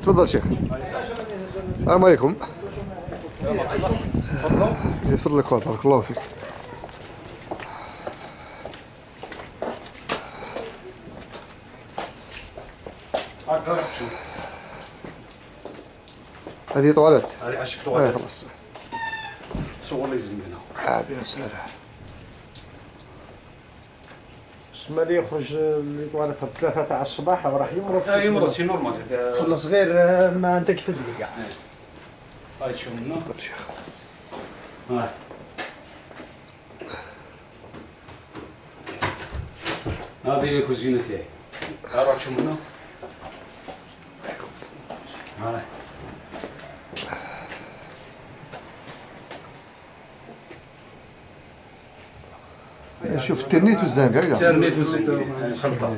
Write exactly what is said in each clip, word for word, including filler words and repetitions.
تفضل شيخ. السلام عليكم. زيد فضلك بارك الله فيك. هذه طواليت. هذه عشق طواليت. خلاص. صور لي زين هنا. عاب يا سلام. اسمع لي يخرج الطواليت في الثلاثة تاع الصباح راح يمرض. اه يمرض شي نورمال. خلص غير ما انت كيف تدري كاع. هاي شوف منه. ها. هذه الكوزينة تاعي. ها راك تشوف منه. هاي. شوف الترنيت والزنقة كاع. الترنيت والزنقة خلطة.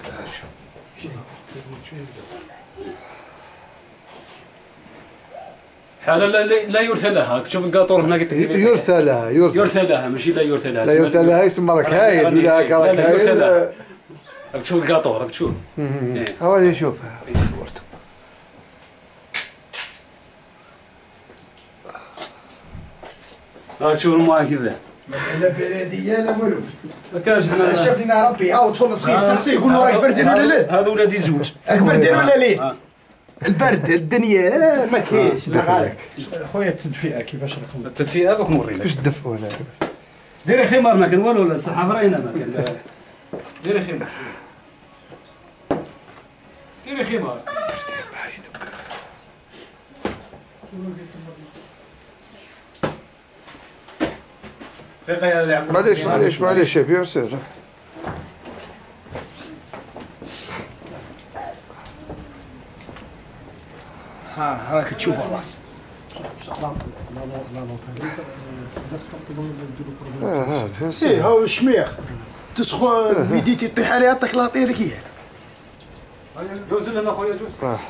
حاله لا لا يرثى لها، تشوف القاطور هنا يرثى لها يرثى يرثى لها ماشي لا يرثى لها. لا يرثى لها يسمى راك هايل ولا هكا راك هايل. راك تشوف القاطور راك تشوف. هو اللي يشوف. راك تشوف الماء كذا. لا بلديه لا والو. ما كانش حنا شاف لنا ربي ها طفل صغير سرسي يقول له راك بردين ولا لا؟ هذا ولادي زوج. راك بردين ولا ليه؟ البرد الدنيا ما كاينش لا غالك. خويا التدفئه كيفاش راكم؟ التدفئه دوك نوريك. كيفاش تدفئوا هنا؟ ديري خمار ما كان والو ولا الصحافه راينا ما كان. ديري خمار. ديري خمار. معليش معليش معليش شاف ياسر. ها هاك تشوف الراس. اه ها فهمت. ايه هو الشميخ تسخن بيديتي تطيح عليها تكلاطي هذيك هي. جوز لنا خويا جوز. اه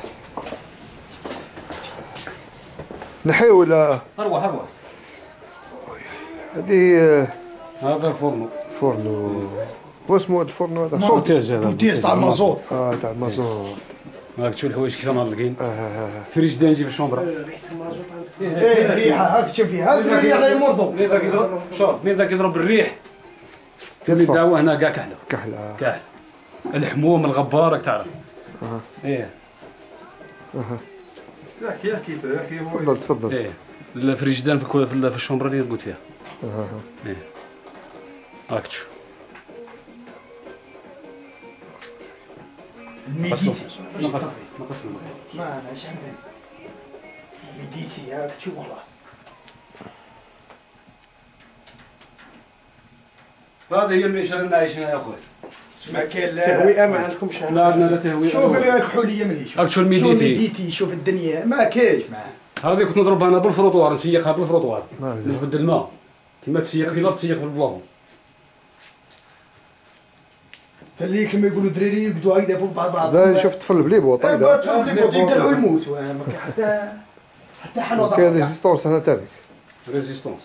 نحي ولا اروح اروح. هذه هذا الفرن. فرن واسمه الفرن هذا؟ بوتيز هذا. بوتيز تاع المازوت. اه تاع المازوت. راك تشوف الحوايج كيف مالقين. اه اه فريجدان نجي في الشومبرا. ايه ريحه هاك تشوف فيها هذا اللي على يمرضوا. مين ذاك يضرب شوف مين ذاك يضرب الريح. تولي الدعوه هنا كاع كحله. كحله. كحله. الحموم الغبار راك تعرف. اها. ايه. اها. احكي احكي احكي هو. تفضل تفضل. ايه الفريجدان في في الشومبرا اللي قلت فيها. اها. ايه. راك تشوف. الميديتي. نقص نقص ما انا ايش عندي. ميديتي هاك تشوف خلاص. هذه هي المعيشه اللي عايشينها يا اخوي. ما كاين لا تهوئه ما عندكمش. لا عندنا لا تهويه. شوف الكحوليه ملي راك تشوف الميديتي. شوف الميديتي شوف الدنيا ما كاينش معاه. هذه كنت نضربها انا بالفروطوار نسيقها بالفروطوار. ما نجبد الماء كيما تسيق في الارض تسيق في البلاصه. فاللي كما يقولوا الدراري يرقدوا هكذا فوق بعض بعض. لا شفت طفل بليبو طيب. طفل بليبو يقلعوا يموت ما كاين حتى حتى حل وضع. كاين ريزيستونس هنا تانيك. ريزيستونس.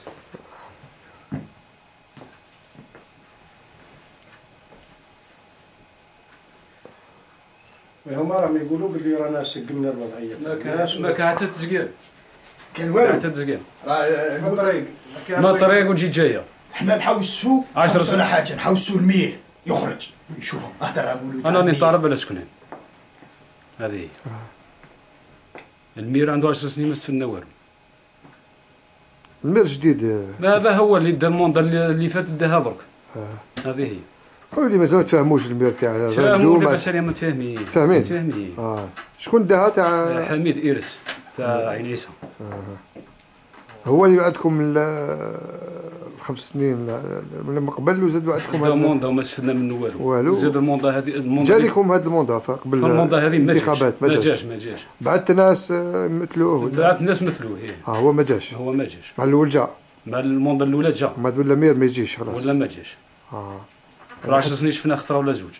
هما راهم يقولوا بلي رانا سقمنا الوضعيه. ما كان حتى تسقيل. كان والو. حتى تسقيل. ما طريق. ما طريق وتجي جايه. حنا نحوسوا عشر سنين حاجه نحوسوا المير يخرج يشوفهم اهدر مولود. انا راني طالب بلا سكنان. هذه هي. المير عنده عشر سنين ما استفدنا والو. المير جديد. هذا هو اللي دا الموندا اللي فات داها درك. هذه هي. قول لي مازال ما تفهموش المير تاعنا. تفهموا لاباس عليهم متفاهمين. متفاهمين. متفاهمين. اه شكون داها تاع؟ حميد إيرس تاع عين عيسى. آه. هو اللي وعدكم الخمس سنين لما قبل وزاد وعدكم هذا الموندا وما استفدنا منه والو. والو. زاد الموندا هذه الموندا جا لكم هذا الموندا قبل الموندا هذه ما جاش ما جاش ما جاش. بعثت ناس مثلوه. بعثت ناس مثلوه. اه هو ما جاش. هو ما جاش. مع الاول جا. مع الموندا الاولى جا. ما تقول لا مير ما يجيش خلاص. ولا ما جاش. اه راه عشر سنين شفنا خطره ولا زوج.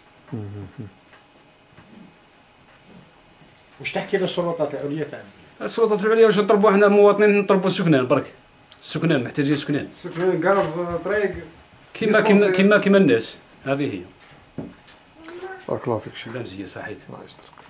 واش تحكي للسلطات العليا تاعنا؟ السلطات العليا واش نطلبوا احنا مواطنين نطلبوا السكنان برك. السكنان محتاجين سكنان. سكنان غاز طريق كيما كيما كيما كيما الناس. هذه هي. بارك الله فيك شيخ. لا مزيه صحيت. الله يسترك.